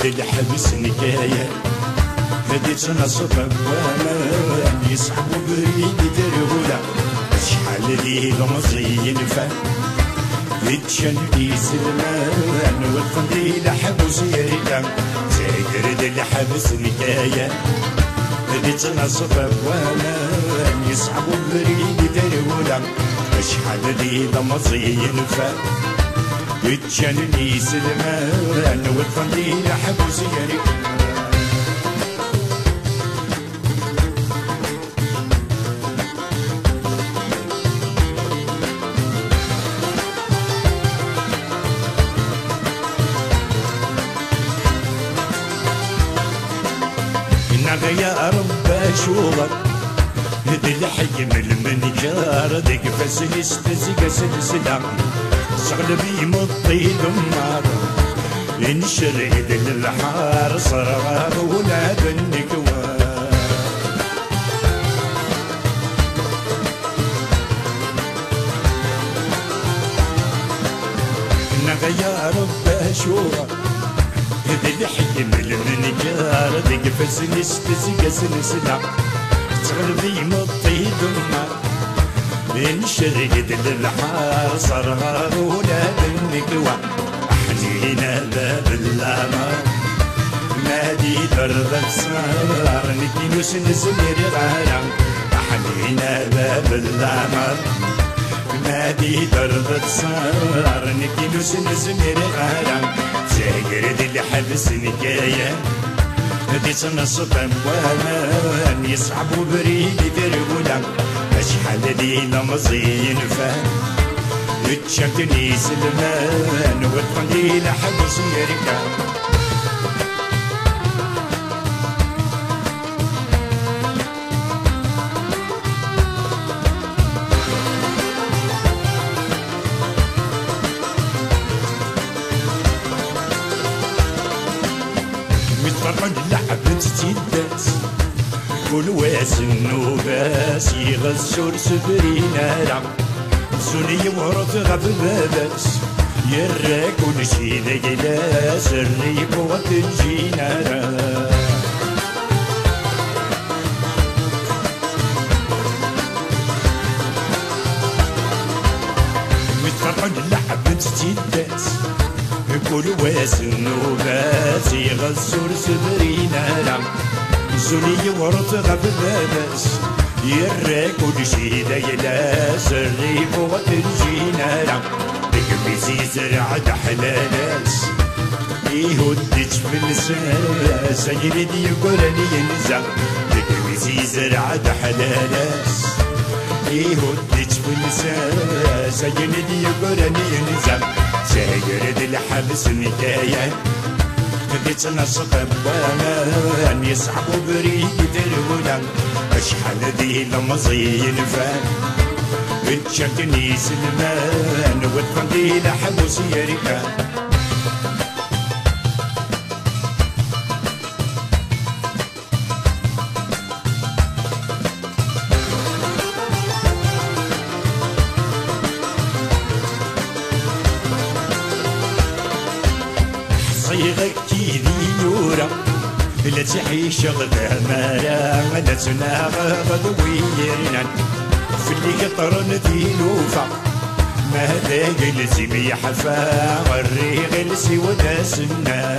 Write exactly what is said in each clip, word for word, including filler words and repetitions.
تقرد الحبس نكاية هديت نصب وانا يسحبوا بريدي درهولا شحال ذي المصريين فان يتشن لي سلمان والقنديل حبس يريلا تقرد الحبس نكاية هديت نصب وانا يسحبوا بريدي درهولا شحال ذي المصريين فان يتشن لي سلمان والقنديل حبس يريلا يا رب اشوفك هدي الحي من المنجار ديك فاسل استزيق سلسلة شغل بي مطي دمار انشريد للحار صرغار ولا بالنكوار يا رب اشوفك هذا الحي من المنجار ديك فاسل استزيق سلسلة تغلبي مطي دمار انشريد للحار صرغار ولا بالنكوى حنينا باب الامار نادي درب الصار نكينوس نزمير غالا حنينا باب الامار نادي درب الصار نكينوس نزمير غالا تقرد الحبس نكاية هديت نصب وانا يصعبوا بريدي دربولا شحال ذي المصريين فان يتشكني سلمان والقنديل حبس يركان متفرج لعبت تيدات كل واس النوباس يغسر سبرينا رام سوني ورث غف باباس يرى كل شي ذا جلاس الريق وتنجينا رام متفرج لعبت تيدات كل واس النوباس يغسر سبرينا رام سوني ورث غف باباس يرى كل شي ذا يلاس الريف وتنجينا رام بكبيسي زرع دحلالاس يهدج في الساس يريد يقرني ينزع بكبيسي زرع دحلالاس يهدج في الساس يريد يقرني ينزع سيرد الحبس نكاية هديت نصب وانا يصعبوا بريد دربولا شحال ذي المصريين فان يتشكني سلمان والقنديل حبس يركان صيغك كيدي يورا لا تعيش غدا مرا لا تناغ غدويرنا في اللي قطرن ذي لوفا ما هذا جلسي بيحفا غري غلسي ودا سنا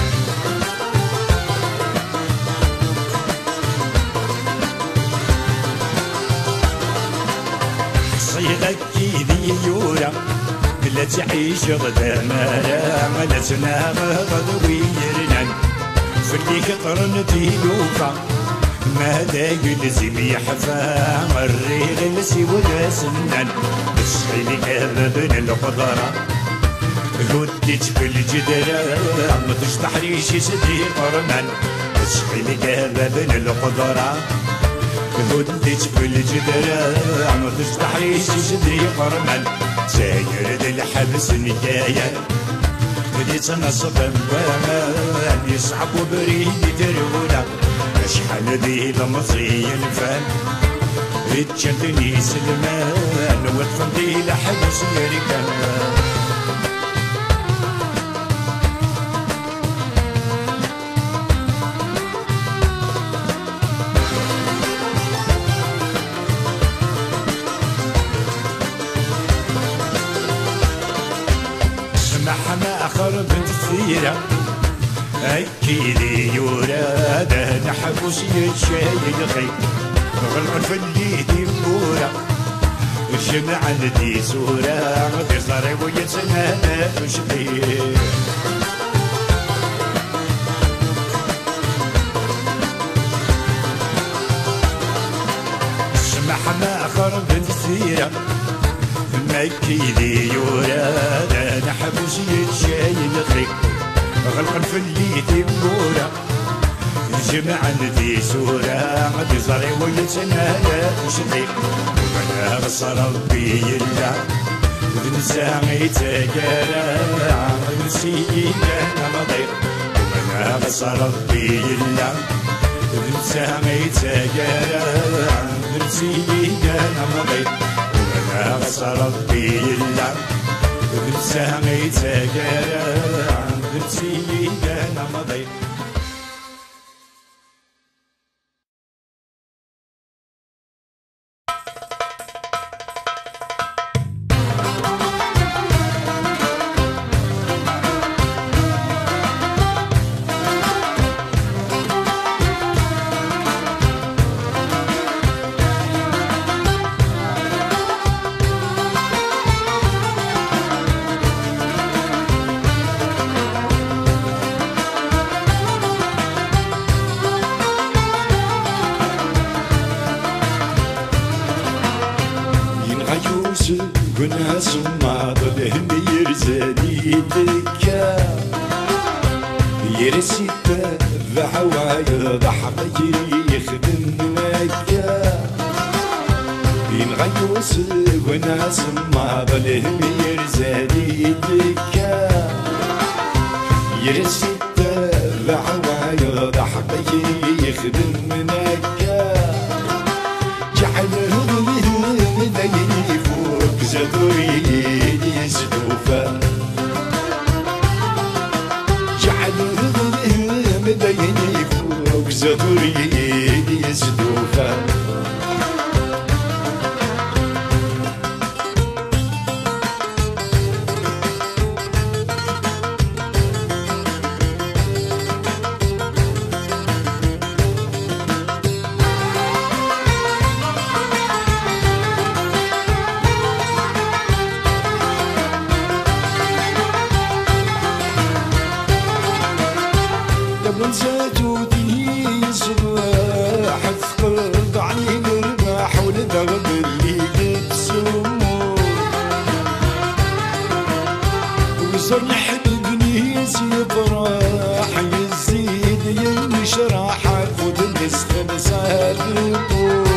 صيغك كيدي يورا لا تعيش غدا مرا لا تناغ غدويرنا في اللي قطرن تيلوفا ما دا جلسي بيحفا مري غلسي ودا سنان اصحي لك بابن القدرة هديت في الجدرة ما تشطح ريشي سدي قرنان اصحي لك بابن القدرة هديت في الجدرة ما تشطح ريشي سدي قرنان سايرد الحبس نكاية بديت نصب وانا يصعب بريدي دربولا شحال ذي المصريين فان يتشدني سلمان والقنديل حبس يركان خرب تثيرة أكيد يورا ده نحبوس يتشاي خي غلق في الليدي بورا الجمع عندي صورة في صاري ويتسنى وشبيه ما خربت السيرة مكيدي يورا دا نحبوس يتشاي الخير غلقا في الليدي بورا الجمع عندي صورة غادي صاري ويتسنى وشبيه وانا غص ربي يلا بنسى يتقارع نسينا مضيق وانا غص ربي يلا بنسى يتقارع نسينا مضيق وانا غص ربي يلا بنسى يتقارع نسينا مضيق وناس ما ضلهم يرزاني دكا يرسي تبع ويضح غيري يخدم مكا ينغيوس وناس ما ضلهم يرزاني دكا يرسي تبع ويضح غيري يخدم مكا جعله ذيني فوق زدوري يزدوفا جعله ذيني فوق زدوري يزدوفا زادودي صباح ثقل عني نربح ولدغب اللي بتسمو وصرح ببنيس يبراح يزيد ينشرح خد المستنسى البور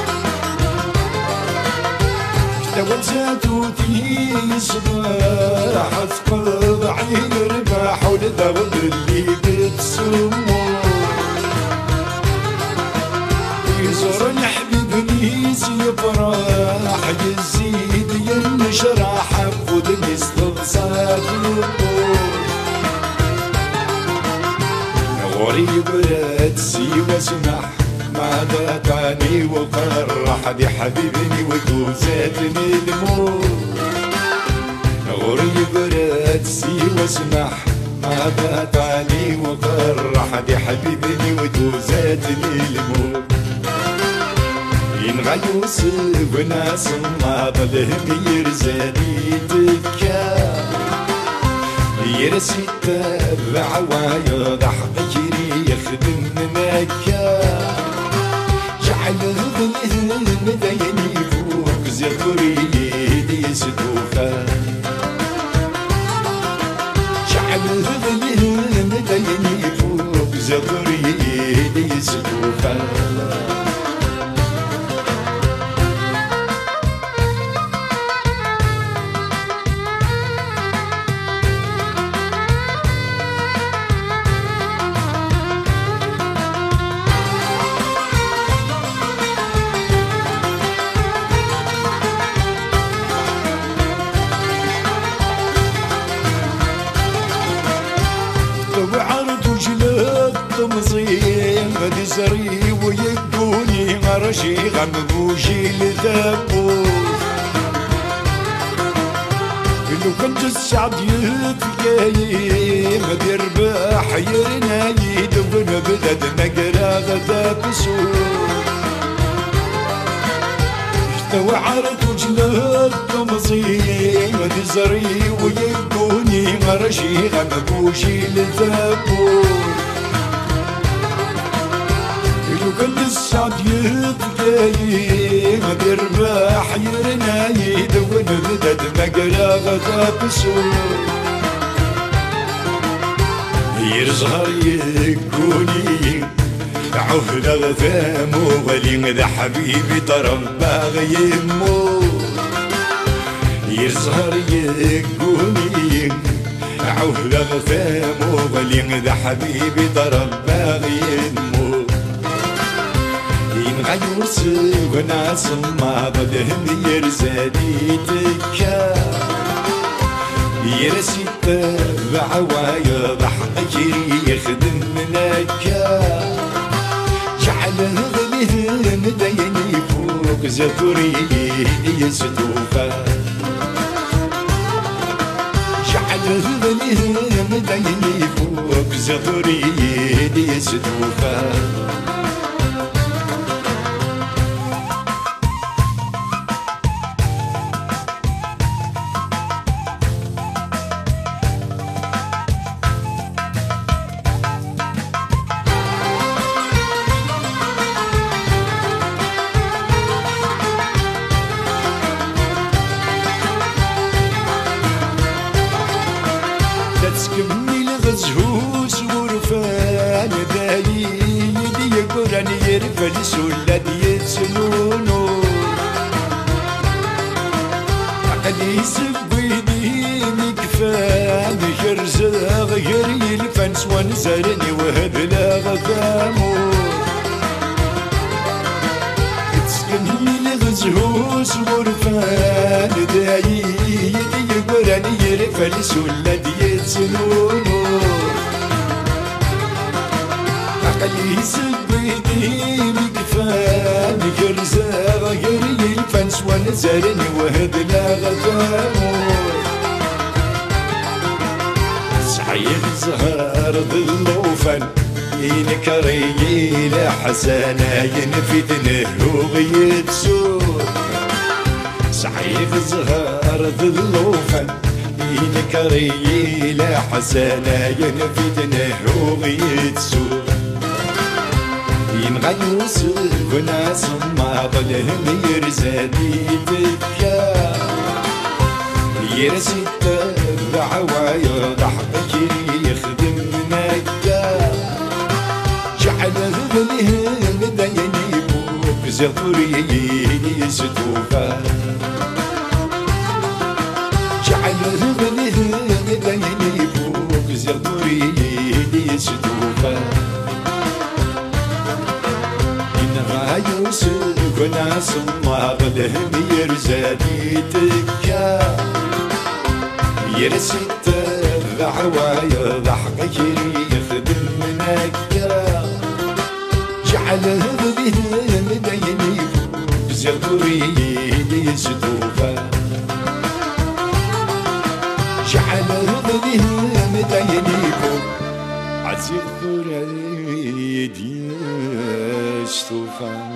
لو زادودي صباح ثقل عني نربح ولدغب اللي بتسمو يزور الحبيب نيس يفرح يزيد ينشرح خد الاستغصاب غريب راد سيوى سمح ماذا تاني وفرح دي حبيبني وجوزاتني الموت غريب راد سيوى سمح ماذا تاني وفرح دي حبيبني وجوزاتني الموت ينغيوس وناس ما ظلهم يرزاني دكا يرسي تبع ويضح غيري يخدم مكا جعل ظلهم ذيني فوق زدوري يزدوفا جعل ظلهم ذيني فوق زدوري يزدوفا وعرض جلد تمزين مدزري ويقوني غرشي غمبوشي لذبوش لو كنت السعد يتقايم بيربح يرنايد ونبدد مقرا غدا بسور وعرض وجلد تمصيم دزري ويبوني مرشي غمبوشي للثبور لو كنت السعد يتقايم بيربح يرنايد ونبدد مقرا غدا بسور يرزهر يكوني عهد غثامو ولي ذا حبيبي تربى غيمو يرزهر يكوني عهد غثامو ولي ذا حبيبي تربى غيمو ينغير سونا سما بدهم يرزادي تكا يرسيت بعوايا ضحكي يخدم منكا جعل غليه مديني فوق زفري يسدوفا جعل غليه مديني فوق زفري يسدوفا تسكبني لغزهوس ورفان داي يدي يقرن يرفل سولد يتسنونو عقلي سبيدي مكفان خرزاغ غيري الفنس ونزرني وهبلا غفامو تسكبني لغزهوس ورفان داي يدي يقرن يرفل سولد يتسنونو عقلي سبيدي مكفان خرزاغ غيري الفنس ونزرني وهبلا غفامو صحيح زهر ظلوفا ينكري لحسانا ينفتنه وغيتسور صحيح زهر ظلوفا ينكري لحسانا ينفتنه وغيتسور ينغيو سلكنا سما ظلهم يرزادي تبكى يرسيت بعوايا ضحكك يخدم مكة جعل غليه مديني فوق زفري يسدوفا جعل غليه مديني فوق زفري يسدوفا ينغايو سلكنا سما ظلهم يرزادي تبكى يرسيت بعوايا ضحكك يخدم منكا جعل هذه مديني فوق زغري يسدوفا جعل هذه مديني فوق عزغري يسدوفا